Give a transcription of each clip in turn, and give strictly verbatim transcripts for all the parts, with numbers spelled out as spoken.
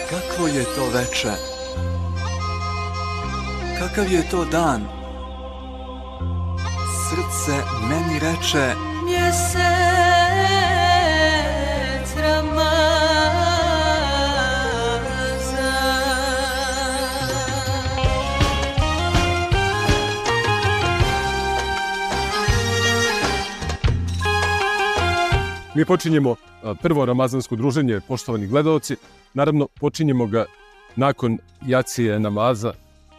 Kakvo je to veče? Kakav je to dan? Srce meni reče mjesec Ramazan. Mi počinjemo prvo ramazansko druženje, poštovani gledalci. Naravno, počinjemo ga nakon jacije namaza,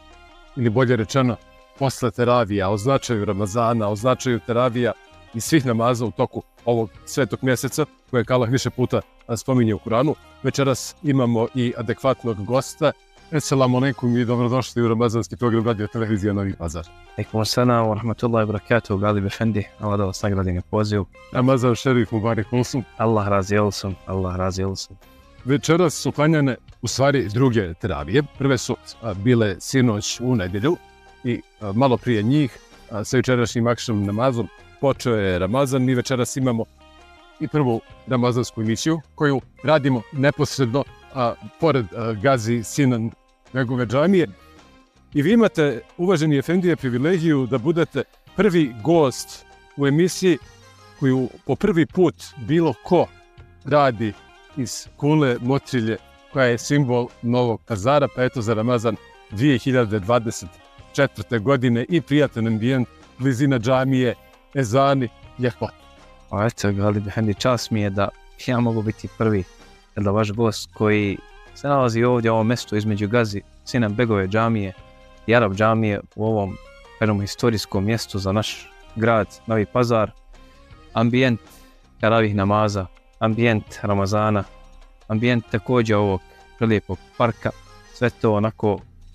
ili bolje rečeno, posle teravija, o značaju Ramazana, o značaju teravija i svih namaza u toku ovog svetog mjeseca, koje Allah više puta spominje u Kuranu. Večeras imamo i adekvatnog gosta. Esselamu alaikum i dobrodošli u ramazanski program Radio Televizija Novi Pazar. Alaikum assalam wa rahmatullahi wa barakatuhu, Galib Efendi. Allah da vas nagradi na pozivu. Ramazan šerif Mubarak olsun. Allah razi olsun, Allah razi olsun. Večeras su klanjane u stvari druge teravije. Prve su a, bile sinoć u nedjelju i a, malo prije njih a, sa večerašnjim akšom namazom počeo je Ramazan. Mi večeras imamo i prvu ramazansku emisiju koju radimo neposredno a, pored a, Gazi Sinan Begove džamije. I vi imate, uvaženi efendije, privilegiju da budete prvi gost u emisiji koju po prvi put bilo ko radi iz Kule Motrilje, koja je simbol Novog Pazara, pa eto za Ramazan dvije hiljade dvadeset četvrte. godine i prijatan ambijent, blizina džamije, ezani, ljepota. A eto, Galib Efendi, čast mi je da ja mogu biti prvi, da vaš gost koji se nalazi ovdje u ovom mjestu između Gazi Sinan Begove džamije i Arab džamije u ovom, kažemo, historijskom mjestu za naš grad Novi Pazar. Ambijent teravih namaza, ambijent Ramazana, ambijent također ovog prelijepog parka, sve to onako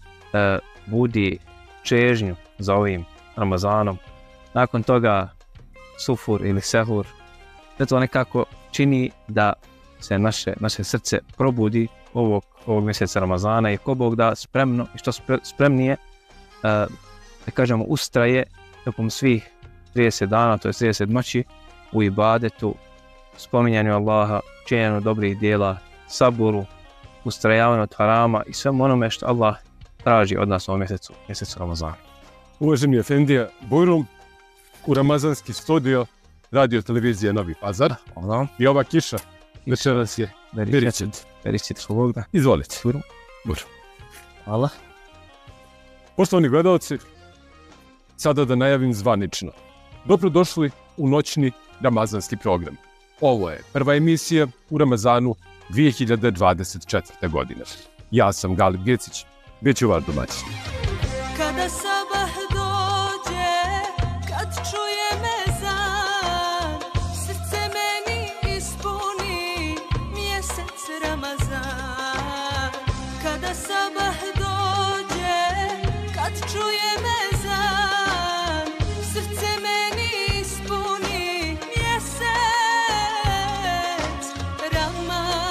e, budi čežnju za ovim Ramazanom. Nakon toga sufur ili sehur, sve to nekako čini da se naše, naše srce probudi ovog, ovog mjeseca Ramazana i ko Bog da spremno i što spre, spremnije e, da kažemo ustraje tokom svih trideset dana, to je trideset noći u ibadetu, spominjanju Allaha, činjenju dobrih dijela, saburu, ustrajavanju od harama i svemu onome što Allah traži od nas u ovom mjesecu, mjesecu Ramazana. Uvaženi efendija Bujrum, u ramazanski studio Radio Televizije Novi Pazar. Hvala. I ova kiša večeras je Beričet. Beričet, hvala da. Izvolite. Bujrum. Bujrum. Hvala. Poštovani gledalci, sada da najavim zvanično. Dobrodošli u noćni ramazanski program. Ovo je prva emisija u Ramazanu dvije hiljade dvadeset četvrte. godine. Ja sam Galib Gecić, bit ću vaš domaćin. Kada sabah dođe, kad čujem ezan, srce meni ispuni mjesec Ramazan. Kada sabah dođe, kad čujem ezan, srce meni ispuni mjesec Ramazan.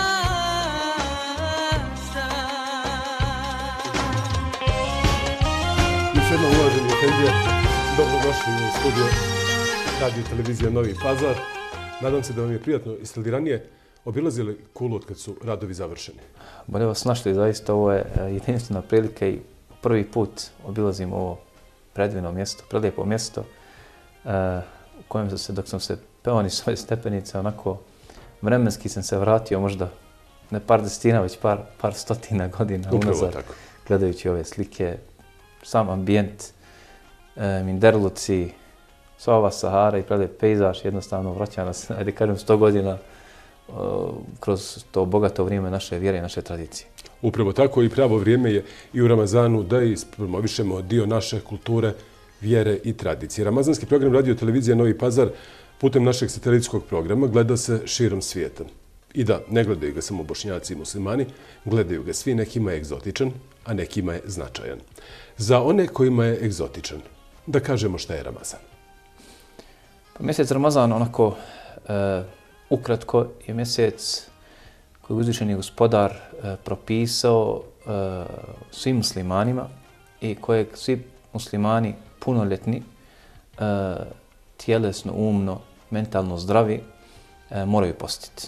Još jednom, uvaženi efendija, dobrodošli u studio Radio Televizija Novi Pazar. Nadam se da vam je prijatno. Jeste li ranije obilazili Kulu od kad su radovi završeni? Bolje vas našli, zaista ovo je jedinstvena prilika i prvi put obilazim ovo predivno mjesto, prelijepo mjesto u kojem sam se, dok sam se peo niz svoje stepenice, onako vremenski sam se vratio možda ne par desetina, već par, par stotina godina unazad, gledajući ove slike, sam ambijent, e, Minderluci, sva ova Sahara i prelijep pejzaž jednostavno vraća nas, ajde kažem, sto godina uh, kroz to bogato vrijeme naše vjere i naše tradicije. Upravo tako i pravo vrijeme je i u Ramazanu da ispromovišemo dio naše kulture, vjere i tradicije. Ramazanski program Radio Televizija Novi Pazar putem našeg satelitskog programa gleda se širom svijeta. I da, ne gledaju ga samo Bošnjaci i muslimani, gledaju ga svi, nekima je egzotičan, a nekima je značajan. Za one kojima je egzotičan, da kažemo šta je Ramazan. Pa mjesec Ramazan, onako, e, ukratko, je mjesec koji je uzvišeni gospodar e, propisao e, svim muslimanima i kojeg svi muslimani punoljetni, e, tjelesno, umno, mentalno zdravi e, moraju postiti.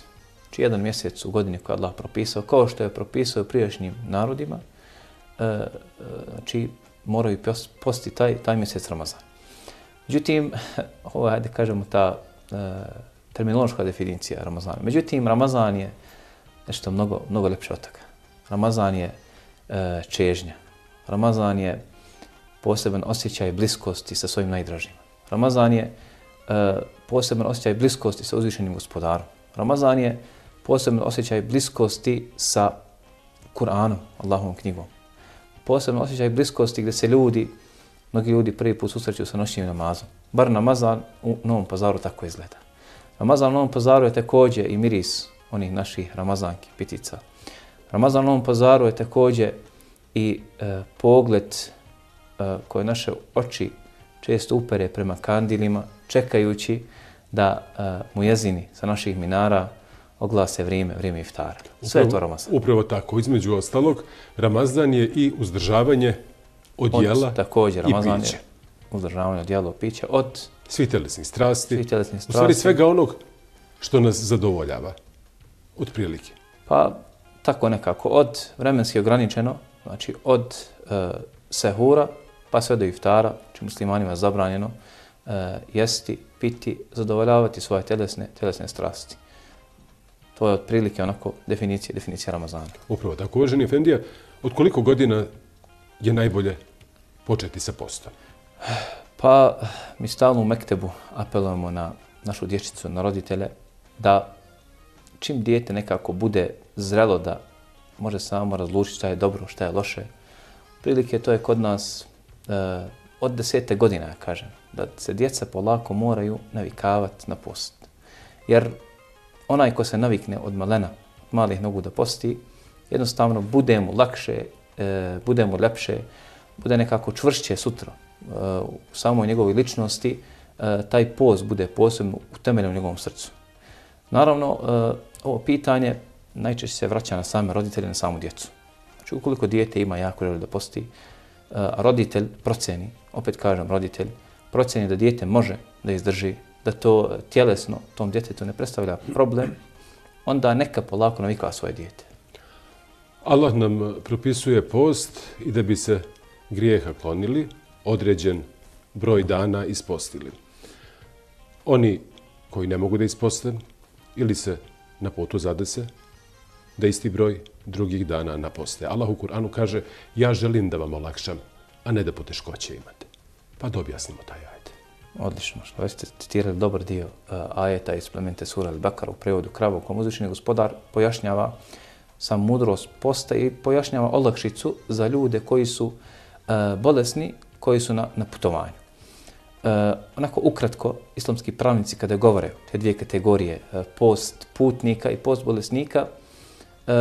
Znači jedan mjesec u godini koji je Allah propisao, kao što je propisao prijašnjim narodima, e, znači moraju postiti taj, taj mjesec Ramazan. Međutim, ovo je, ajde kažemo, ta e, terminološka definicija Ramazana. Međutim, Ramazan je nešto mnogo, mnogo lepše od toga. Ramazan je e, čežnja. Ramazan je poseban osjećaj bliskosti sa svojim najdražima. Ramazan je e, poseban osjećaj bliskosti sa uzvišenim gospodarom. Ramazan je poseban osjećaj bliskosti sa Kur'anom, Allahovom knjigom. Poseban osjećaj bliskosti gdje se ljudi, mnogi ljudi prvi put susreću sa noćnim namazom. Bar Ramazan u Novom Pazaru tako izgleda. Ramazan u Novom Pazaru je također i miris onih naših ramazanki, pitica. Ramazan u Novom Pazaru je također i e, pogled e, koje naše oči često upere prema kandilima, čekajući da e, mujezini sa naših minara oglase vrijeme, vrijeme iftara. Sve je to Ramazan. Upravo tako. Između ostalog, Ramazan je i uzdržavanje od jela također, Ramazan i pića. Je uzdržavanje od jela i pića, od svih telesnih strasti. Svih telesnih strasti. U stvari svega onog što nas zadovoljava. Od prilike. Pa tako nekako. Od vremenski ograničeno, znači od e, sehura pa sve do iftara, či muslimanima je zabranjeno e, jesti, piti, zadovoljavati svoje telesne, telesne strasti. To je otprilike onako definicija, definicija Ramazana. Upravo tako. Uvaženi Efendija, od koliko godina je najbolje početi sa postom? Pa mi stalno u Mektebu apelujemo na našu dječicu, na roditelje, da čim dijete nekako bude zrelo da može samo razlučiti šta je dobro, šta je loše, prilike to je kod nas e, od desete godina, ja kažem, da se djeca polako moraju navikavati na post. Jer onaj ko se navikne od malena, od malih nogu da posti, jednostavno bude mu lakše, e, bude mu lepše, bude nekako čvršće sutra e, u samoj njegovoj ličnosti, e, taj post bude posebno utemeljen u njegovom srcu. Naravno, e, ovo pitanje najčešće se vraća na same roditelje, na samu djecu. Znači, ukoliko dijete ima jako želju da posti, a roditelj proceni, opet kažem roditelj, proceni da dijete može da izdrži, da to tjelesno tom djetetu ne predstavlja problem, onda neka polako navikava svoje dijete. Allah nam propisuje post i da bi se grijeha klonili, određen broj dana ispostili. Oni koji ne mogu da isposte ili se na putu zadese, da isti broj drugih dana naposte. Allah u Kur'anu kaže, ja želim da vam olakšam, a ne da poteškoće imate. Pa da objasnimo taj ajet. Odlično, što ste citirali dobar dio uh, ajeta iz plemente sura Al-Bakara u prevodu kravu, u kojem uzvišeni gospodar pojašnjava sam mudrost posta i pojašnjava olakšicu za ljude koji su uh, bolesni, koji su na, na putovanju. Uh, onako ukratko, islamski pravnici kada govore te dvije kategorije, uh, post putnika i post bolesnika, uh,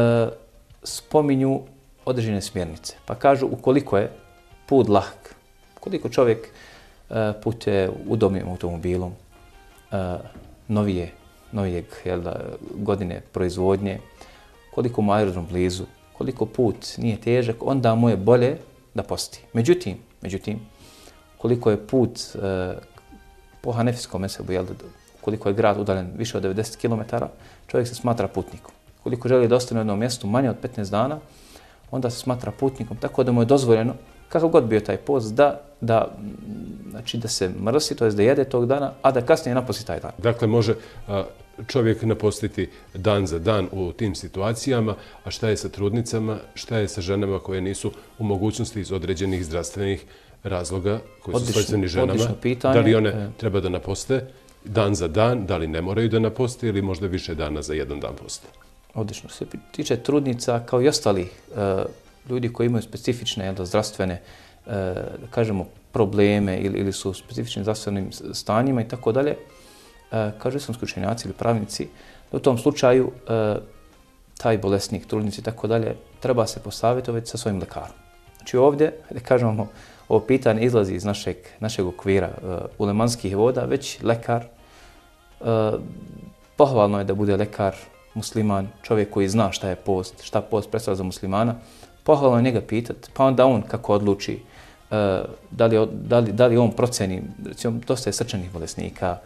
spominju određene smjernice. Pa kažu ukoliko je put lahk, koliko čovjek uh, putuje udobnim automobilom, uh, novije, novijeg jel da, godine proizvodnje, koliko mu aerodrom blizu, koliko put nije težak, onda mu je bolje da posti. Međutim, međutim, koliko je put e, po hanefijskom mesebu, jel, koliko je grad udaljen više od devedeset kilometara, čovjek se smatra putnikom. Koliko želi da ostane u jednom mjestu manje od petnaest dana, onda se smatra putnikom, tako da mu je dozvoljeno, kakav god bio taj post, da, da, znači da se mrsi, to jest da jede tog dana, a da kasnije naposti taj dan. Dakle, može a, čovjek napostiti dan za dan u tim situacijama, a šta je sa trudnicama, šta je sa ženama koje nisu u mogućnosti iz određenih zdravstvenih razloga koji su svojstveni ženama, pitanje. Da li one treba da naposte dan za dan, da li ne moraju da naposte ili možda više dana za jedan dan poste? Odlično. Se tiče trudnica kao i ostalih e, ljudi koji imaju specifične jel, zdravstvene e, da kažemo, probleme ili, ili su u specifičnim zdravstvenim stanjima i tako dalje, e, kažu islamski učenjaci ili pravnici, da u tom slučaju e, taj bolesnik, trudnici i tako dalje, treba se posavjetovati sa svojim lekarom. Znači ovdje, da kažemo, ovo pitanje izlazi iz našeg, našeg okvira uh, ulemanskih voda, već lekar, uh, pohvalno je da bude lekar, musliman, čovjek koji zna šta je post, šta post predstavlja za muslimana, pohvalno je njega pitati, pa onda on kako odluči, uh, da, li, da, li, da li on proceni, recimo, dosta je srčanih bolesnika,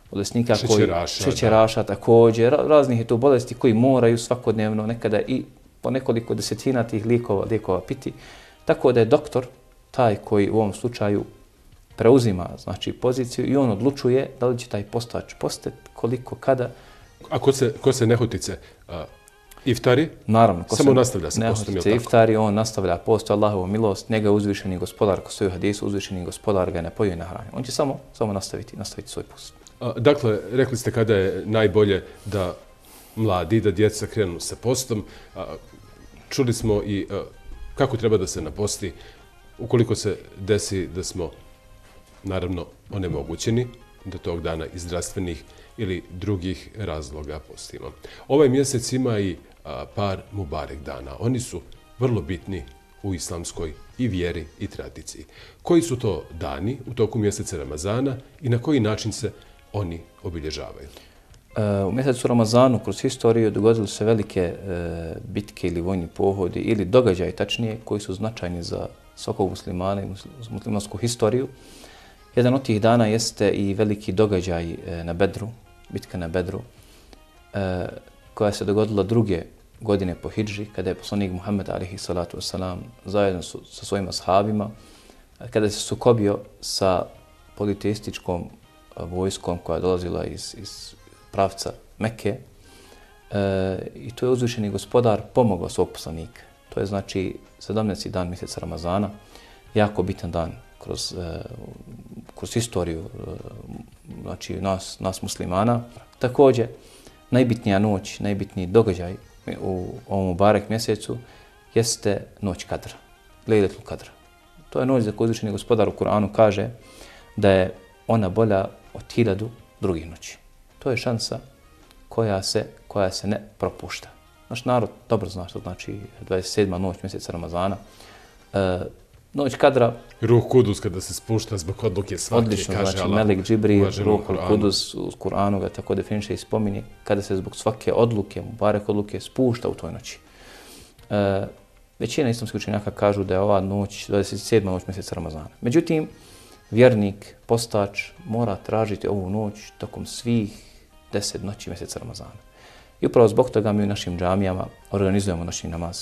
bolesnika šećeraša, koji šećeraša također, raznih je tu bolesti koji moraju svakodnevno nekada i po nekoliko desetina tih lijekova, lijekova piti. Tako da je doktor taj koji u ovom slučaju preuzima znači poziciju i on odlučuje da li će taj postač postati, koliko, kada. A ko se, ko se nehotice uh, iftari, naravno, ko samo se nastavlja sa postom, je li tako? Iftari, on nastavlja post, Allahovu milost, njega uzvišeni gospodar, ko stoji u hadisu, uzvišeni gospodar ga ne pojuje na hrani. On će samo, samo nastaviti, nastaviti svoj post. Uh, dakle, rekli ste kada je najbolje da mladi, da djeca krenu sa postom. Uh, čuli smo i uh, kako treba da se naposti ukoliko se desi da smo naravno onemogućeni do tog dana iz zdravstvenih ili drugih razloga postimo. Ovaj mjesec ima i a, par Mubarek dana. Oni su vrlo bitni u islamskoj i vjeri i tradiciji. Koji su to dani u toku mjeseca Ramazana i na koji način se oni obilježavaju? E, u mjesecu Ramazanu kroz historiju dogodili se velike e, bitke ili vojni pohodi ili događaji tačnije koji su značajni za svakog muslimana i muslimansku historiju. Jedan od tih dana jeste i veliki događaj na Bedru, bitka na Bedru, koja se dogodila druge godine po hidži, kada je poslanik Muhammed alejhi salatu vesselam zajedno su, sa svojim ashabima, kada se sukobio sa politeističkom vojskom koja je dolazila iz, iz pravca Mekke, i to je uzvišeni gospodar pomogao svog poslanika. To je znači sedamnaesti dan mjeseca Ramazana, jako bitan dan kroz, kroz historiju znači nas, nas muslimana. Također, najbitnija noć, najbitniji događaj u ovom Mubarek mjesecu jeste noć Kadra, Lejletul Kadra. To je noć za koju uzvišeni gospodar u Kur'anu kaže da je ona bolja od hiljadu drugih noći. To je šansa koja se, koja se ne propušta. Naš narod dobro zna što znači dvadeset sedma noć mjeseca Ramazana. E, noć Kadra... Ruh Kudus kada se spušta zbog odluke svake, odlično, kaže znači, Allah. Melek Džibril, Ruh Kur'anu. Kudus u Kur'anu ga tako definiše i spominje, kada se zbog svake odluke, Mubarek odluke, spušta u toj noći. E, većina islamskih učenjaka kažu da je ova noć dvadeset sedma noć mjeseca Ramazana. Međutim, vjernik, postač mora tražiti ovu noć tokom svih deset noći mjeseca Ramazana. I upravo zbog toga mi u našim džamijama organizujemo naši namaz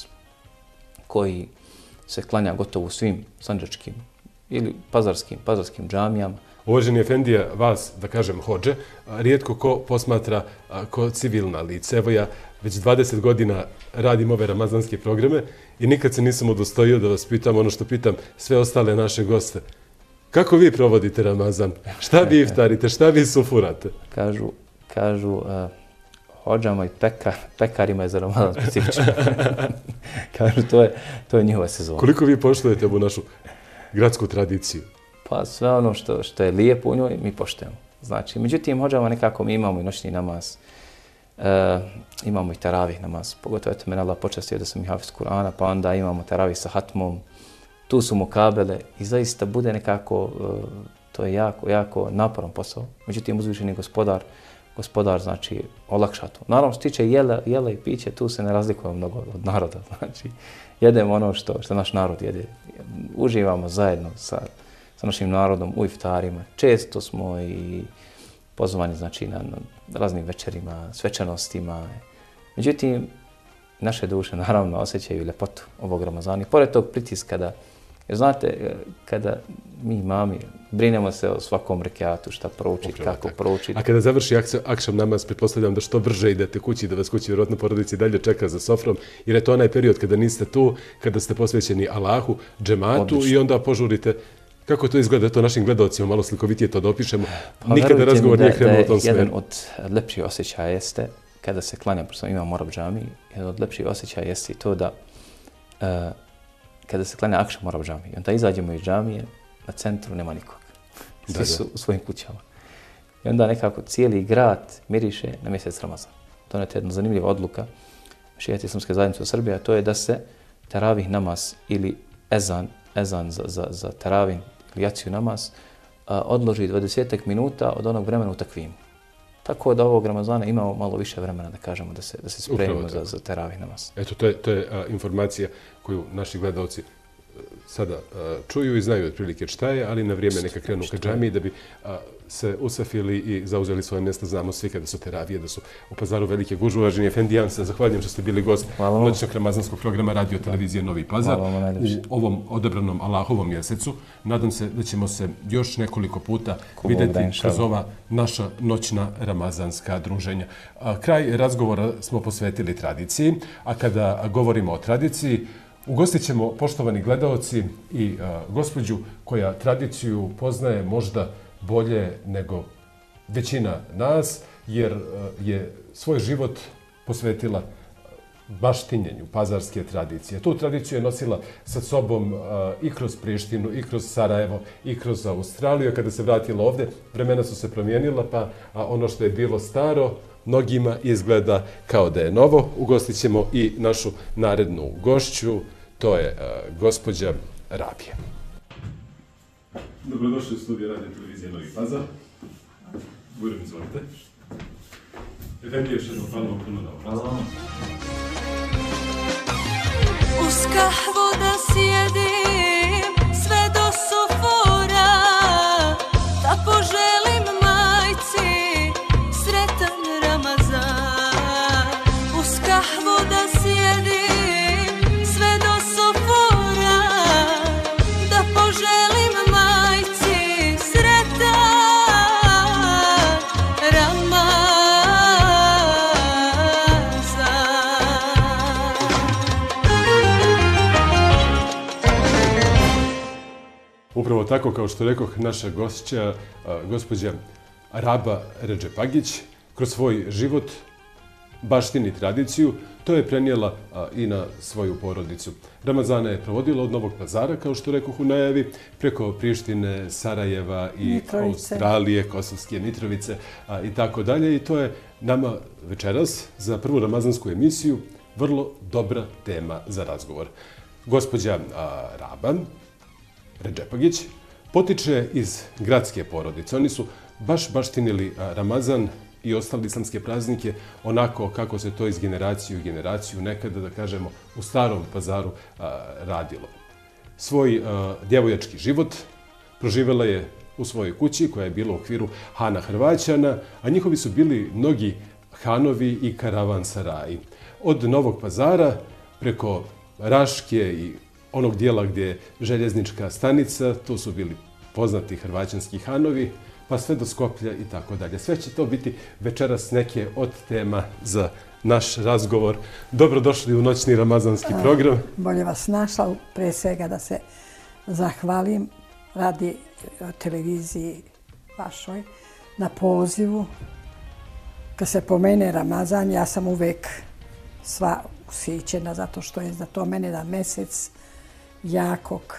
koji se klanja gotovo u svim sandžačkim ili pazarskim, pazarskim džamijama. Uvaženi efendija, vas, da kažem, hodže, rijetko ko posmatra ko civilna lice. Evo ja već dvadeset godina radim ove ramazanske programe i nikad se nisam udostojio da vas pitam ono što pitam sve ostale naše goste. Kako vi provodite Ramazan? Šta vi iftarite? Šta vi sufurate? Kažu, kažu uh, hodžama i pekar, pekarima je za Ramazan specifično. Kažu, to je, to je njihova sezona. Koliko vi poštujete ovu našu gradsku tradiciju? Pa sve ono što, što je lijepo u njoj, mi poštujemo. Znači, međutim, hodžama nekako mi imamo i noćni namaz, uh, imamo i taravih namaz. Pogotovo, eto, mene Allah počastio da sam i hafiz Kur'ana, pa onda imamo taravih sa hatmom, tu su mukabele i zaista bude nekako, uh, to je jako, jako naporan posao. Međutim, uzvišeni gospodar, gospodar znači olakša to. Naravno, što tiče jela, jela i piće, tu se ne razlikujemo mnogo od naroda. Znači, jedemo ono što, što naš narod jede. Uživamo zajedno sa, sa našim narodom u iftarima. Često smo i pozvani znači, na, na raznim večerima, svečanostima. Međutim, naše duše naravno osjećaju ljepotu ovog Ramazana. I pored tog pritiska da, jer znate, kada mi mami brinemo se o svakom rekiatu, šta proučiti, kako proučiti. A kada završi akšam namaz, pretpostavljam da što brže idete kući, da vas kući vjerojatno porodici dalje čeka za sofrom, jer je to onaj period kada niste tu, kada ste posvećeni Allahu, džematu odlično. I onda požurite. Kako to izgleda? To našim gledalcima malo slikovitije to dopišemo. Pa, nikada razgovor nije krenuo u tom smjeru. Jedan od lepših osjećaja jeste, kada se klanja, pošto imam Morab džami, jedan od lepših osjećaja jeste i to da uh, kada se klanja akšam Morab džami, onda izađemo iz džamije, na centru nema nikog. Svi da, da. su u svojim kućama. I onda nekako cijeli grad miriše na mjesec Ramazan. To je jedna zanimljiva odluka Šijatske islamske zajednice u Srbiji, a to je da se teravih namaz ili ezan, ezan za, za, za teravih ili jaciju namaz a, odloži dvadeset minuta od onog vremena u takvimu. Tako da ovog Ramazana imamo malo više vremena da kažemo da se, da se spremimo za, za teravih namaz. Eto, to je, to je a, informacija koju naši gledalci sada a, čuju i znaju otprilike šta je, ali na vrijeme neka krenu ka džamiji da bi a, se usafili i zauzeli svoje mjesto. Znamo svi kada su teravije, da su u Pazaru velike gužve. Uvaženi Efendijan, se zahvaljujem što ste bili gost noćnog ramazanskog programa Radio Televizije Novi Pazar u ovom odabranom Allahovom mjesecu. Nadam se da ćemo se još nekoliko puta vidjeti kroz ova naša noćna ramazanska druženja. A, kraj razgovora smo posvetili tradiciji, a kada govorimo o tradiciji, ugostit ćemo, poštovani gledaoci, i a, gospođu koja tradiciju poznaje možda bolje nego većina nas, jer a, je svoj život posvetila baštinjenju pazarske tradicije. Tu tradiciju je nosila sa sobom a, i kroz Prištinu, i kroz Sarajevo, i kroz Australiju. Kada se vratila ovdje, vremena su se promijenila, pa a, ono što je bilo staro, mnogima izgleda kao da je novo. Ugostit ćemo i našu narednu gošću, to je uh, gospođa Rabija. Dobrodošli u studiju Radio Televizije Novi Pazar. Budem, izvolite. Efendi, još jedno hvala vam puno na obrazu. Uz kahvu da sjedim sve do sufora, da poželim majci sretan Ramazan. Uz kahvu da sjedim sve do sufora, da poželim majci sretan Ramazan. Upravo tako, kao što rekoh, naša gošća, gospođa Raba Redžepagić, kroz svoj život, baštini tradiciju, to je prenijela a, i na svoju porodicu. Ramazana je provodila od Novog Pazara, kao što rekoh u najavi, preko Prištine, Sarajeva i Mitrovice. Australije, Kosovske Mitrovice a, i tako dalje. I to je nama večeras za prvu ramazansku emisiju vrlo dobra tema za razgovor. Gospođa a, Raba Redžepagić potiče iz gradske porodice. Oni su baš baštinili a, Ramazan i ostale islamske praznike onako kako se to iz generaciju u generaciju nekada, da kažemo, u starom Pazaru a, radilo. Svoj a, djevojački život proživjela je u svojoj kući koja je bila u okviru Hana Hrvaćana, a njihovi su bili mnogi hanovi i karavansaraji. Od Novog Pazara preko Raške i onog dijela gdje je željeznička stanica, tu su bili poznati hrvaćanski hanovi, pa sve do Skoplja i tako dalje. Sve će to biti večeras neke od tema za naš razgovor. Dobrodošli u noćni ramazanski program. Bolje vas našla, pre svega da se zahvalim radi televiziji vašoj na pozivu. Kad se pomene Ramazan, ja sam uvek sva usićena zato što je za to mene jedan mjesec jakog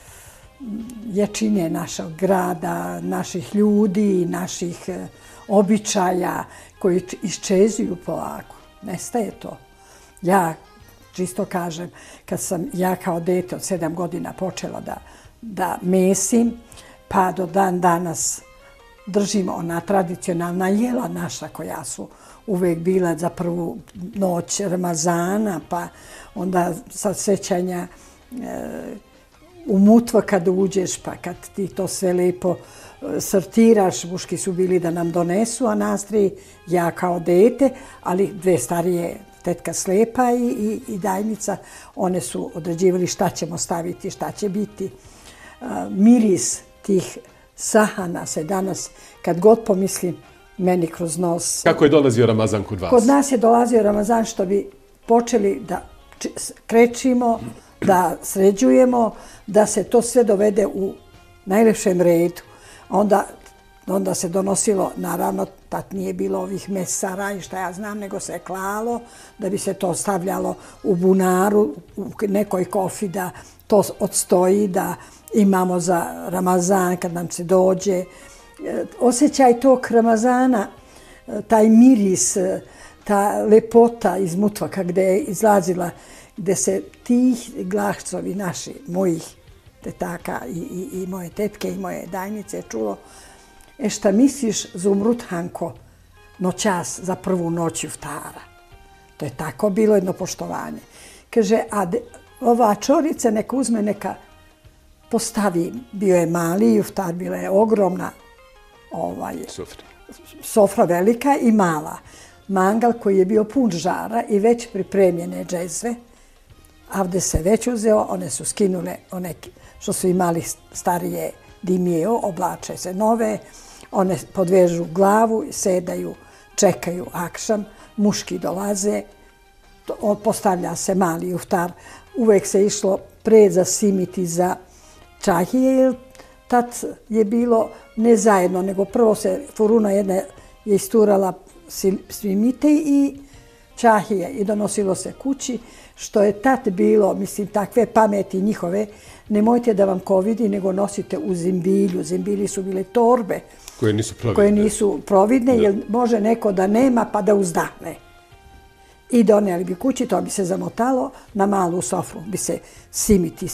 jačine našeg grada, naših ljudi, naših običaja koji iščezuju polako. Nestaje to. Ja čisto kažem, kad sam ja kao dete od sedam godina počela da, da mesim, pa do dan danas držimo ona tradicionalna jela naša koja su uvek bila za prvu noć Ramazana, pa onda sa sećanja e, u mutva kad uđeš, pa kad ti to sve lepo sortiraš, muški su bili da nam donesu, a nas tri, ja kao dete, ali dve starije, tetka Slepa i, i, i Dajnica, one su određivali šta ćemo staviti, šta će biti. A, miris tih sahana se danas, kad god pomislim, meni kroz nos. Kako je dolazio Ramazan kod vas? Kod nas je dolazio Ramazan što bi počeli da krečimo, da sređujemo, da se to sve dovede u najlepšem redu. Onda, onda se donosilo, naravno, tad nije bilo ovih mesara i šta ja znam, nego se je klalo, da bi se to stavljalo u bunaru, u nekoj kofi, da to odstoji, da imamo za Ramazan kad nam se dođe. Osjećaj tog Ramazana, taj miris, ta lepota iz mutvaka gdje je izlazila, gdje se tih glahcovi naši, mojih tetaka i, i, i moje tetke i moje dajnice čulo, e šta misliš, Zumrut Hanko, noćas za prvu noć iftara. To je tako bilo jedno poštovanje. Kaže, a de, ova čorica neka uzme neka postavi, bio je mali juftar, bila je ogromna ovaj, Sofra. sofra velika i mala. Mangal koji je bio pun žara i već pripremljene džezve. Avde se već uzeo, one su skinule, one što su imali starije dimio, oblače se nove, one podvežu glavu, sedaju, čekaju akšam, muški dolaze, postavlja se mali juftar. Uvek se išlo pred za simiti za čahije, jer tad je bilo ne zajedno, nego prvo se furuna jedna je isturala simite i čahije i donosilo se kući, što je tad bilo, mislim, takve pameti njihove, nemojte da vam ko vidi, nego nosite u zimbilju. Zimbili su bile torbe Koje nisu providne. koje nisu providne, jer može neko da nema pa da uzdahne. I doneli bi kući, to bi se zamotalo, na malu sofru bi se simiti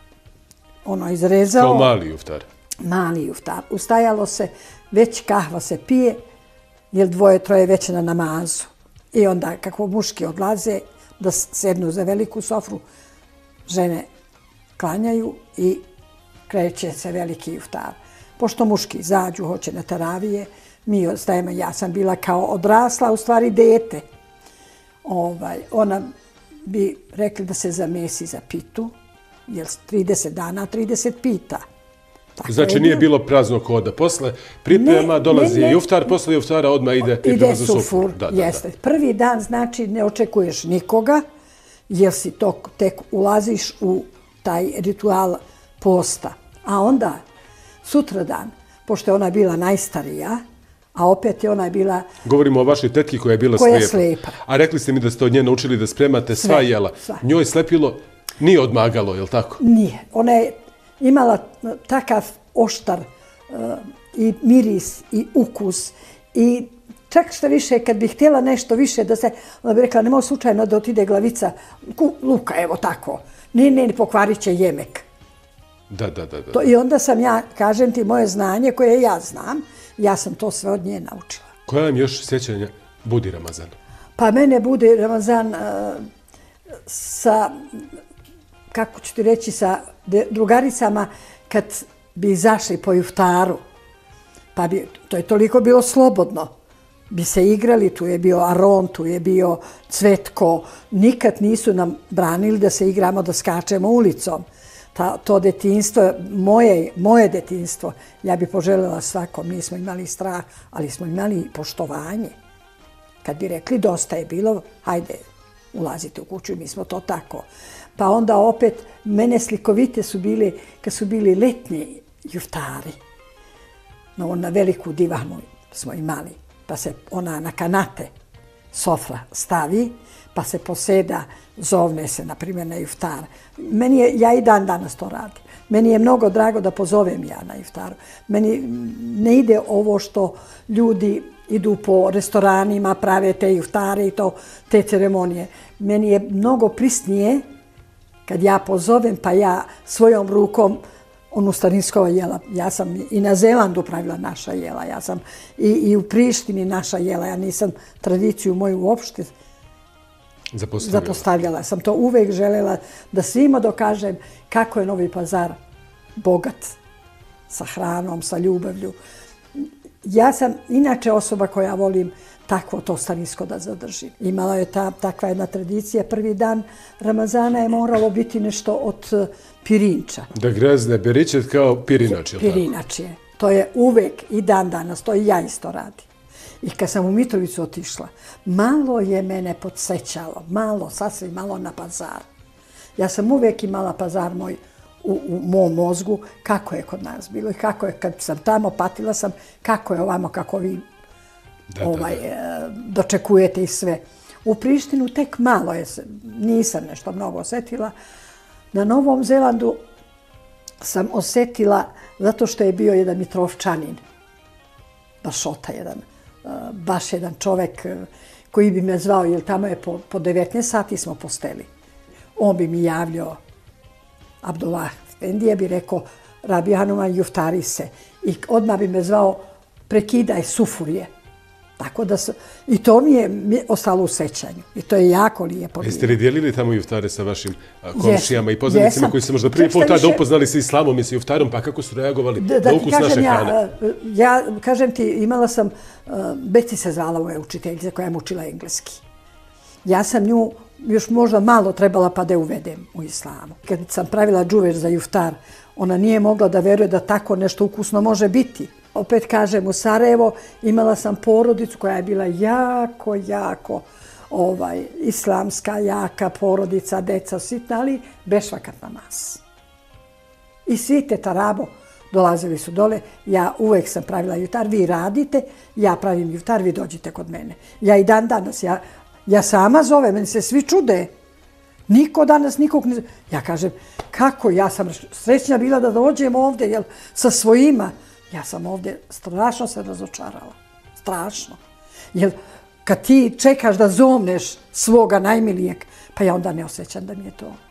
ono izrezao. Kao mali juftar. Mali juftar. Ustajalo se, već kahva se pije, jer dvoje, troje već na namazu. I onda kako muški odlaze, da sednu za veliku sofru, žene klanjaju i kreće se veliki juftar. Pošto muški zađu, hoće na taravije, mi ostajemo, ja sam bila kao odrasla, u stvari dete. Ovaj, ona bi rekli da se zamesi za pitu, jer trideset dana, trideset pita. Tako Znači je nije bilo. bilo praznog hoda. Posle priprema Ne, dolazi ne, ne. juftar, posle juftara odmah ide priprema Ide za sufur, sufur. Da, da, da. jeste. Prvi dan znači ne očekuješ nikoga, jer si to tek ulaziš u taj ritual posta. A onda, sutradan, pošto je ona bila najstarija, a opet je ona bila Govorimo o vašoj tetki koja je bila Koja je slijepa. slijepa. A rekli ste mi da ste od nje naučili da spremate sva Sve, jela. sva. Njoj slepilo nije odmagalo, je li tako? nije. Ona je imala takav oštar uh, i miris i ukus i čak što više, kad bi htjela nešto više da se, ona bi rekla, nemoj slučajno da otide glavica ku, luka, evo tako. Ne, ne, pokvarit će jemek. Da, da, da. da. To, I onda sam ja, kažem ti, moje znanje koje ja znam, ja sam to sve od nje naučila. Koja vam još sjećanja budi Ramazan? Pa mene bude Ramazan uh, sa, kako ću ti reći, sa de, drugaricama kad bi izašli po juftaru. Pa bi, to je toliko bilo slobodno. Bi se igrali, tu je bio Aron, tu je bio Cvetko. Nikad nisu nam branili da se igramo, da skačemo ulicom. Ta, to detinjstvo, moje, moje detinjstvo, ja bi poželjela svakom, nismo imali strah, ali smo imali poštovanje. Kad bi rekli dosta je bilo, hajde, ulazite u kuću i mi smo to tako. Pa onda opet, mene slikovite su bili, kad su bili letnji juftari. No, na veliku divanu smo imali, pa se ona na kanate sofra stavi, pa se poseda, zovne se, na primjer, na juftar. Meni je, ja i dan danas to radim. Meni je mnogo drago da pozovem ja na juftaru. Meni ne ide ovo što ljudi idu po restoranima, prave te juftare i to, te ceremonije. Meni je mnogo prisnije kad ja pozovem, pa ja svojom rukom onu starinskova jela. Ja sam i na Zelandu pravila naša jela. Ja sam i, i u Prištini naša jela. Ja nisam tradiciju moju uopšte Zapostavljala. zapostavljala. Sam to uvek želela da svima dokažem kako je Novi Pazar bogat sa hranom, sa ljubavlju. Ja sam inače osoba koja volim takvo to starinsko da zadržim. Imala je ta, takva jedna tradicija. Prvi dan Ramazana je moralo biti nešto od pirinča. Da grezne beričet kao pirinač, je li tako? Pirinač je. To je uvek i dan danas. To i ja isto radim. I kad sam u Mitrovicu otišla, malo je mene podsjećalo, malo, sasvim malo na Pazar. Ja sam uvijek imala Pazar moj u, u mom mozgu, kako je kod nas bilo i kako je, kad sam tamo, patila sam, kako je ovamo, kako vi Da, ovaj, da, da. dočekujete i sve. U Prištinu tek malo je, nisam nešto mnogo osjetila. Na Novom Zelandu sam osjetila zato što je bio jedan Mitrovčanin, Bašota jedan, baš jedan čovek koji bi me zvao, jer tamo je po, po devetnaest sati smo posteli. On bi mi javljao, Abdullah Efendija bi rekao, Rabi Hanuman juftari se. I odmah bi me zvao, prekidaj sufurje. Tako da su, i to mi je ostalo u sećanju. I to je jako lijepo. Jeste li dijelili tamo juftare sa vašim komšijama i poznanicima koji su možda prvi put tada upoznali sa islamom i sa juftarom, pa kako su reagovali na ukus naše hrane? Ja, kažem ti, imala sam, Beci se zvala moja učiteljica koja je učila engleski. Ja sam nju još možda malo trebala pa da je uvedem u islamu. Kad sam pravila džuvež za juftar, ona nije mogla da veruje da tako nešto ukusno može biti. Opet kažem, u Sarajevo imala sam porodicu koja je bila jako, jako ovaj, islamska, jaka porodica, deca sitna, ali bešvakat namaz. I svi tetarabo dolazili su dole. Ja uvek sam pravila juftar, vi radite, ja pravim juftar, vi dođite kod mene. Ja i dan danas, ja, ja sama zovem, meni se svi čude. Niko danas nikog ne... Ja kažem, kako, ja sam srećna bila da dođem ovdje, jel, sa svojima. Ja sam ovdje strašno se razočarala. Strašno. Jer kad ti čekaš da zovneš svoga najmilijeg, pa ja onda ne osjećam da mi je to.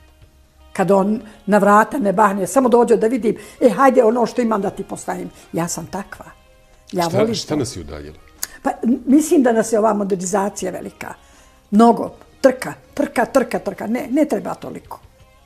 Kad on na vrata ne bahne, samo dođe da vidim, e, hajde ono što imam da ti postavim. Ja sam takva. Ja šta, volim šta nas je udaljilo? Pa mislim da nas je ova modernizacija velika. Mnogo. Trka, trka, trka, trka. Ne, ne treba toliko.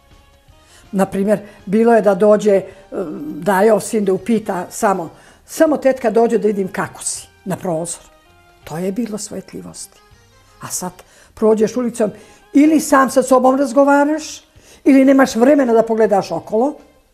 Naprimjer, bilo je da dođe, da je sin da upita samo, samo tetka dođe da vidim kako si na prozor. To je bilo svetljivosti. A sad prođeš ulicom, ili sam sa sobom razgovaraš, ili nemaš vremena da pogledaš okolo,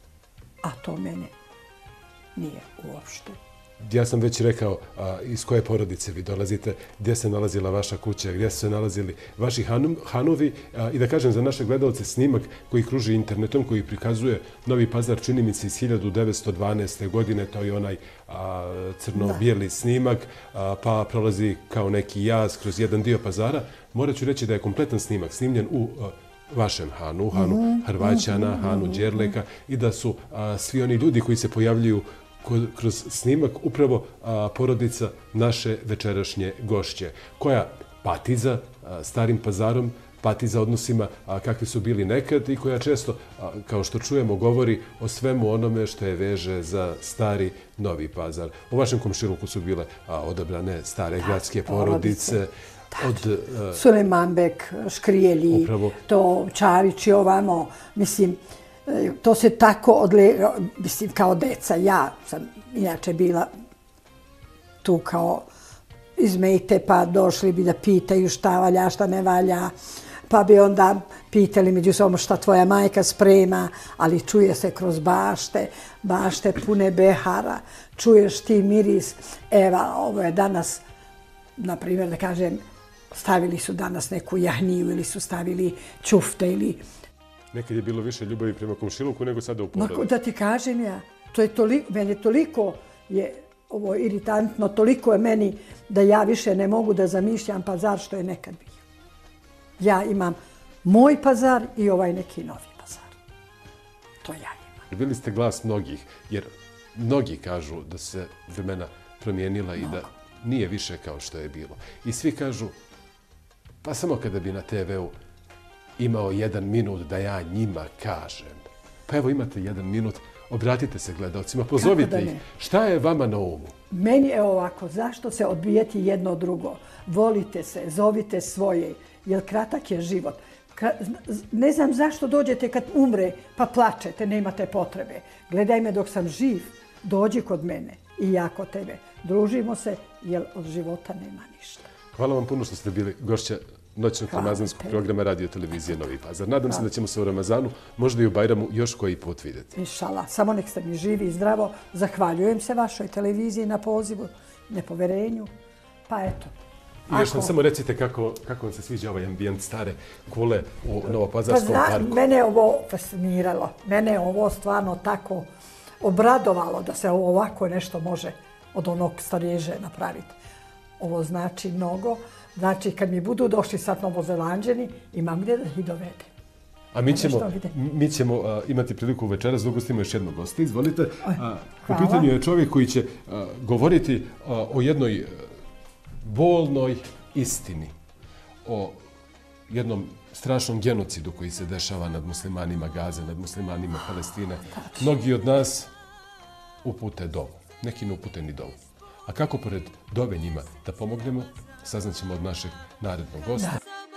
a to mene nije uopšte. Ja sam već rekao a, iz koje porodice vi dolazite, gdje se nalazila vaša kuća, gdje su se nalazili vaši hanum, hanovi a, i da kažem za naše gledalce snimak koji kruži internetom, koji prikazuje Novi Pazar, čini mi se iz hiljadu devetsto dvanaeste. godine, to je onaj a, crno-bijeli snimak, a, pa prolazi kao neki jaz kroz jedan dio pazara. Morat ću reći da je kompletan snimak snimljen u a, vašem hanu, hanu mm-hmm. Hrvaćana, mm-hmm. hanu Đerleka i da su a, svi oni ljudi koji se pojavljuju kroz snimak upravo a, porodica naše večerašnje gošće, koja pati za a, Starim Pazarom, pati za odnosima a, kakvi su bili nekad i koja često, a, kao što čujemo, govori o svemu onome što je veže za Stari Novi Pazar. U vašem komšiluku su bile a, odabrane stare da, gradske porodice, od uh, Sulejmanbek, Škrijeli, upravo. To Čarić i ovamo, mislim, to se tako odle... Mislim, kao deca, ja sam inače bila tu kao iz Mejte, pa došli bi da pitaju šta valja, šta ne valja, pa bi onda pitali među sobom šta tvoja majka sprema, ali čuje se kroz bašte, bašte pune behara, čuješ ti miris. Eva, ovo je danas, na primjer, da kažem, stavili su danas neku jahniju ili su stavili ćufte ili... Nekad je bilo više ljubavi prema komšiluku nego sada u porodi. Da ti kažem ja, to je toliko, meni je toliko je ovo iritantno, toliko je meni da ja više ne mogu da zamišljam Pazar što je nekad bio. Ja imam moj Pazar i ovaj neki novi Pazar. To ja imam. Bili ste glas mnogih, jer mnogi kažu da se vremena promijenila i da nije više kao što je bilo. I svi kažu, pa samo kada bi na te veu imao jedan minut da ja njima kažem. Pa evo imate jedan minut, obratite se gledalcima, pozovite ih. Šta je vama na umu? Meni je ovako, zašto se odbijeti jedno od drugo? Volite se, zovite svoje, jer kratak je život. Ne znam zašto dođete kad umre pa plačete, nemate potrebe. Gledaj me dok sam živ, dođi kod mene i ja kod tebe. Družimo se, jer od života nema ništa. Hvala vam puno što ste bili gošća noćnog ramazanskog programa Radio Televizije Novi Pazar. Nadam se da ćemo se u Ramazanu, možda i u Bajramu, još koji put vidjeti. Inšala. Samo nek ste mi živi i zdravo. Zahvaljujem se vašoj televiziji na pozivu, nepoverenju. Pa eto. I još nam samo recite kako, kako vam se sviđa ovaj ambijent stare kule u Novopazarskom pa, parku. Mene je ovo fasciniralo. Mene je ovo stvarno tako obradovalo da se ovako nešto može od onog starježe napraviti. Ovo znači mnogo. Znači, kad mi budu došli sad Novozelanđani, imam gdje da ih dovedem. A mi ćemo, mi ćemo uh, imati priliku večeras da ugostimo još jednog gosta. Izvolite. Uh, u pitanju je čovjek koji će uh, govoriti uh, o jednoj uh, bolnoj istini. O jednom strašnom genocidu koji se dešava nad muslimanima Gaze, nad muslimanima Palestine. Mnogi od nas upute dovu. Neki ne upute ni dovu. A kako pored dove njima da pomognemo, saznaćemo od našeg narednog gosta.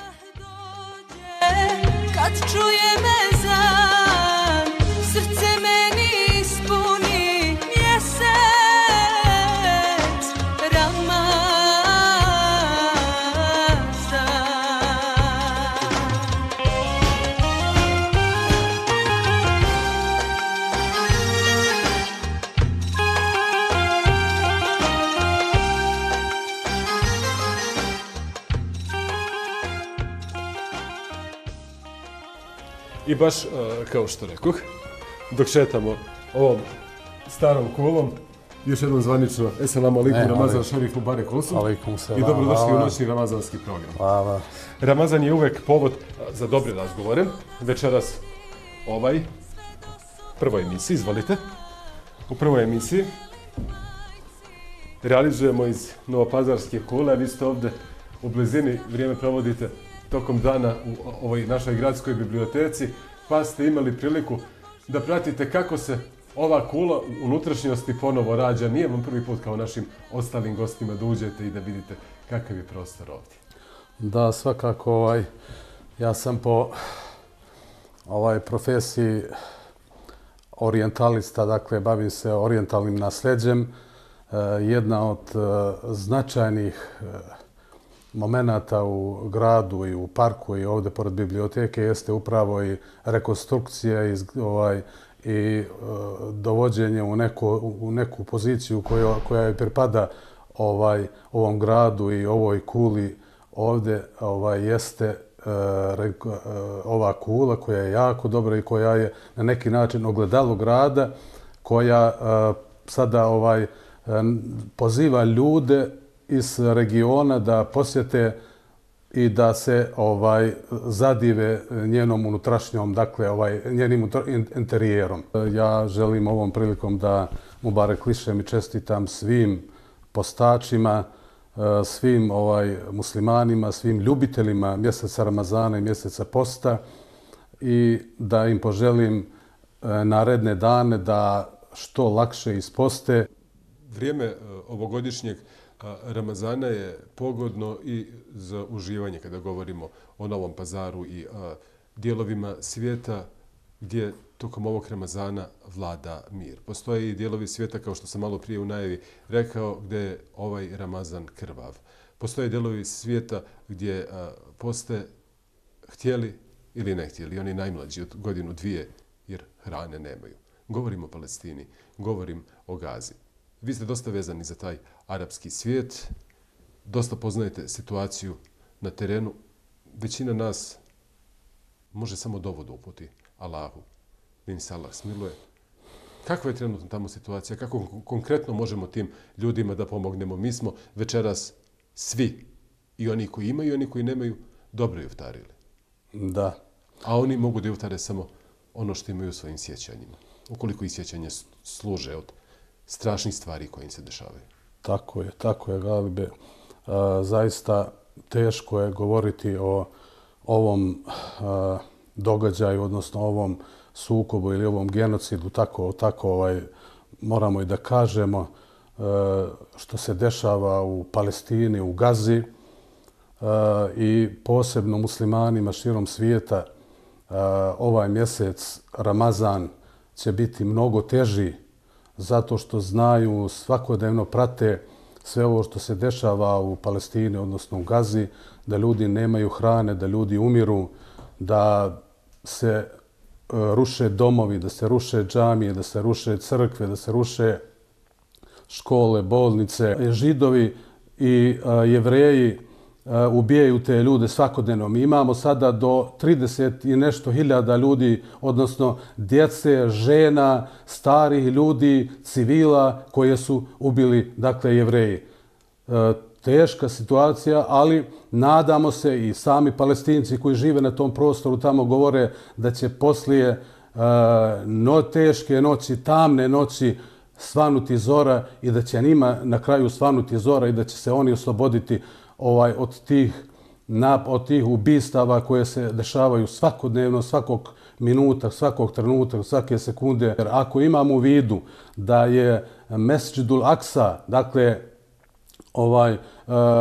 Kad čuje mezan, srce meni ispuni mjesec Ramazan. I baš, uh, kao što rekoh, dok šetamo ovom starom kulom, još jednom zvanično, eselamu alaikum, Ne, Ramazan alaikum. Šerif Mubarek Olsun. Alaikum selam. I dobrodošli u Hvala. noćni ramazanski program. Hvala. Ramazan je uvek povod uh, za dobre razgovore. Večeras ovaj, prvoj emisiji, izvolite. U prvoj emisiji realizujemo iz Novopazarske kule, a vi ste ovde u blizini, vrijeme provodite tokom dana u ovoj našoj gradskoj biblioteci, pa ste imali priliku da pratite kako se ova kula u unutrašnjosti ponovo rađa. Nije vam prvi put kao našim ostalim gostima da uđete i da vidite kakav je prostor ovdje. Da, svakako, ovaj, ja sam po ovaj profesiji orijentalista, dakle, bavim se orijentalnim nasljeđem. E, jedna od e, značajnih e, momenata u gradu i u parku i ovdje pored biblioteke jeste upravo i rekonstrukcija i, ovaj, i e, dovođenje u, neko, u neku poziciju koja, koja je pripada ovaj, ovom gradu i ovoj kuli ovdje ovaj, jeste e, re, e, ova kula koja je jako dobra i koja je na neki način ogledalo grada, koja e, sada ovaj, e, poziva ljude iz regiona da posjete i da se ovaj zadive njenom unutrašnjom, dakle ovaj njenim interijerom. Ja želim ovom prilikom da Mubarek lišem i čestitam svim postačima, svim ovaj muslimanima, svim ljubiteljima mjeseca Ramazana i mjeseca posta i da im poželim naredne dane da što lakše isposte. Vrijeme ovogodišnjeg Ramazana je pogodno i za uživanje kada govorimo o Novom Pazaru i a, dijelovima svijeta gdje tokom ovog Ramazana vlada mir. Postoje i dijelovi svijeta, kao što sam malo prije u najavi rekao, gdje je ovaj Ramazan krvav. Postoje dijelovi svijeta gdje a, poste htjeli ili ne htjeli, oni najmlađi od godinu dvije, jer hrane nemaju. Govorim o Palestini, govorim o Gazi. Vi ste dosta vezani za taj arapski svijet, dosta poznajete situaciju na terenu. Većina nas može samo dovu da uputi Allahu, da im se Allah smiluje. Kakva je trenutno tamo situacija? Kako konkretno možemo tim ljudima da pomognemo? Mi smo večeras svi, i oni koji imaju i oni koji nemaju, dobro iftarili. Da. A oni mogu da iftare samo ono što imaju u svojim sjećanjima. Ukoliko i sjećanje služe od strašnih stvari koje im se dešavaju. Tako je, tako je, Galibe. A, zaista teško je govoriti o ovom a, događaju, odnosno ovom sukobu ili ovom genocidu, tako, tako ovaj, moramo i da kažemo a, što se dešava u Palestini, u Gazi a, i posebno muslimanima širom svijeta. A, ovaj mjesec Ramazan će biti mnogo teži zato što znaju, svakodnevno prate sve ovo što se dešava u Palestini, odnosno u Gazi, da ljudi nemaju hrane, da ljudi umiru, da se uh, ruše domovi, da se ruše džamije, da se ruše crkve, da se ruše škole, bolnice. Židovi i uh, Jevreji uh, ubijaju te ljude svakodnevno. Mi imamo sada do trideset i nešto hiljada ljudi, odnosno djece, žena, starih ljudi, civila koje su ubili, dakle, Jevreji. Uh, teška situacija, ali nadamo se i sami Palestinci koji žive na tom prostoru tamo govore da će poslije uh, no, teške noći, tamne noći svanuti zora i da će njima na kraju svanuti zora i da će se oni osloboditi ovaj, od tih nap, od tih ubistava koje se dešavaju svakodnevno, svakog minuta, svakog trenutka, svake sekunde. Jer ako imamo u vidu da je Mesdžidul Aksa, dakle ovaj, e,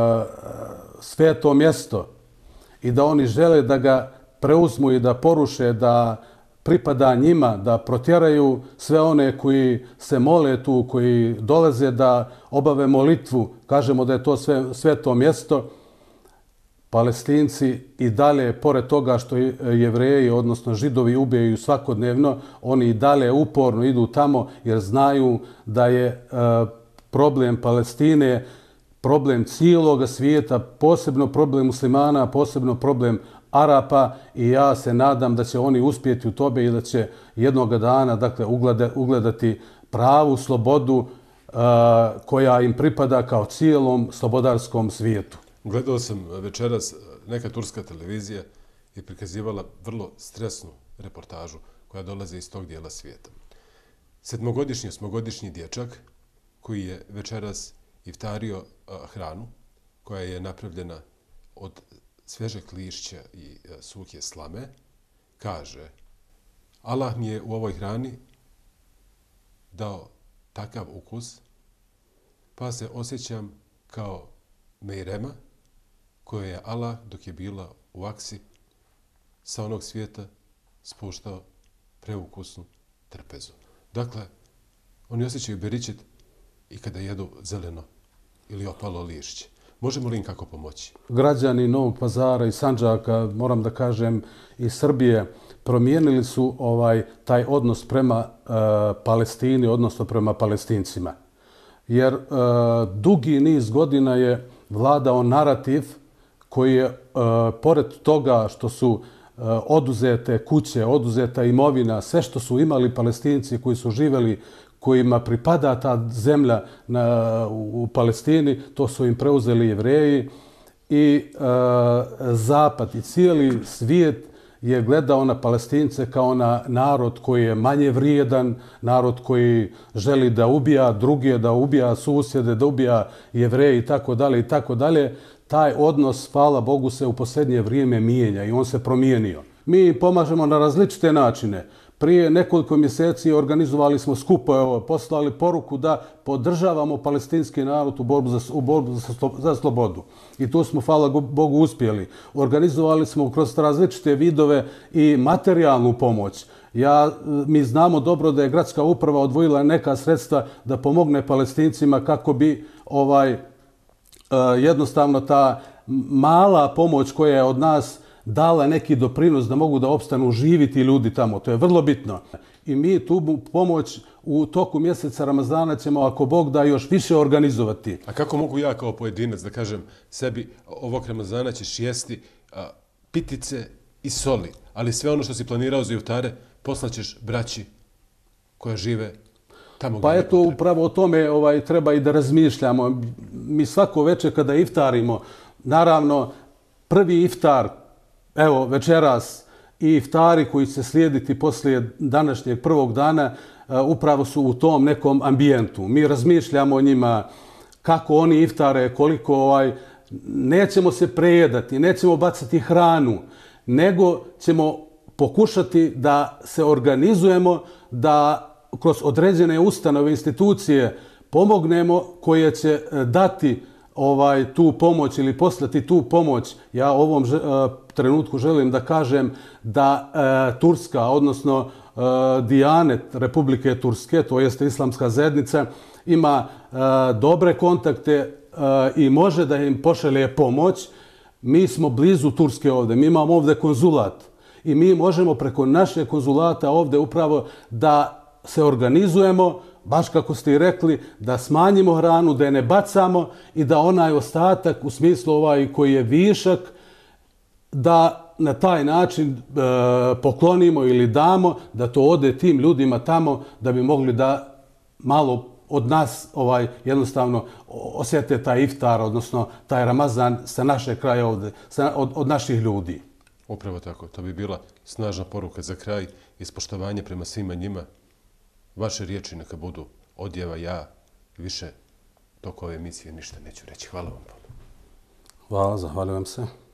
sveto mjesto i da oni žele da ga preuzmu i da poruše, da pripada njima, da protjeraju sve one koji se mole tu, koji dolaze da obave molitvu, kažemo da je to sve, sveto mjesto, Palestinci i dalje, pored toga što Jevreji, odnosno Židovi, ubijaju svakodnevno, oni i dalje uporno idu tamo jer znaju da je e, problem Palestine problem cijelog svijeta, posebno problem muslimana, posebno problem Arapa i ja se nadam da će oni uspjeti u tobe i da će jednog dana dakle, ugledati pravu slobodu uh, koja im pripada kao cijelom slobodarskom svijetu. Gledao sam večeras, neka turska televizija je prikazivala vrlo stresnu reportažu koja dolazi iz tog dijela svijeta. Sedmogodišnji, osmogodišnji dječak koji je večeras iftario hranu koja je napravljena od svežeg lišća i suhe slame, kaže: Allah mi je u ovoj hrani dao takav ukus, pa se osjećam kao Mejrema, koja je Allah, dok je bila u aksi, sa onog svijeta spuštao preukusnu trpezu. Dakle, oni osjećaju beričet i kada jedu zeleno ili opalo lišće. Možemo li im kako pomoći? Građani Novog Pazara i Sandžaka, moram da kažem, i Srbije, promijenili su ovaj taj odnos prema uh, Palestini, odnosno prema Palestincima. Jer uh, dugi niz godina je vladao narativ koji je, uh, pored toga što su uh, oduzete kuće, oduzeta imovina, sve što su imali Palestinci koji su živjeli, kojima pripada ta zemlja na, u, u Palestini, to su im preuzeli Jevreji i uh, Zapad i cijeli svijet je gledao na Palestince kao na narod koji je manje vrijedan, narod koji želi da ubija druge, da ubija susjede, da ubija Jevreje i tako dalje i tako dalje. Taj odnos, hvala Bogu, se u posljednje vrijeme mijenja i on se promijenio. Mi pomažemo na različite načine. Prije nekoliko mjeseci organizovali smo skupo, poslali poruku da podržavamo palestinski narod u borbu za, u borbu za, za slobodu. I tu smo, hvala Bogu, uspjeli. Organizovali smo kroz različite vidove i materijalnu pomoć. Ja, mi znamo dobro da je gradska uprava odvojila neka sredstva da pomogne Palestincima kako bi ovaj, jednostavno ta mala pomoć koja je od nas dala neki doprinos da mogu da opstanu živiti ljudi tamo. To je vrlo bitno. I mi tu pomoć u toku mjeseca Ramazana ćemo, ako Bog da, još više organizovati. A kako mogu ja kao pojedinac da kažem sebi ovog Ramazana ćeš jesti a, pitice i soli, ali sve ono što si planirao za iftare poslaćeš braći koja žive tamo gdje. Pa eto, upravo o tome ovaj, treba i da razmišljamo. Mi svako večer kada iftarimo, naravno, prvi iftar, evo, večeras i iftari koji će slijediti poslije današnjeg prvog dana upravo su u tom nekom ambijentu. Mi razmišljamo o njima, kako oni iftare, koliko ovaj, nećemo se prejedati, nećemo bacati hranu, nego ćemo pokušati da se organizujemo, da kroz određene ustanove, institucije pomognemo koje će dati ovaj tu pomoć ili poslati tu pomoć. Ja u ovom uh, trenutku želim da kažem da uh, Turska, odnosno uh, Dijanet Republike Turske, to jeste islamska zajednica, ima uh, dobre kontakte uh, i može da im pošalje pomoć. Mi smo blizu Turske ovdje, mi imamo ovdje konzulat i mi možemo preko naše konzulata ovdje upravo da se organizujemo, baš kako ste i rekli, da smanjimo hranu, da je ne bacamo i da onaj ostatak, u smislu ovaj koji je višak, da na taj način e, poklonimo ili damo, da to ode tim ljudima tamo, da bi mogli da malo od nas ovaj jednostavno osjete taj iftar, odnosno taj Ramazan sa naše kraje ovdje, sa, od, od naših ljudi. Upravo tako, to bi bila snažna poruka za kraj, ispoštovanje prema svima njima. Vaše riječi neka budu odjeva, ja više toko ove emisije ništa neću reći. Hvala vam. Hvala, zahvaljujem se.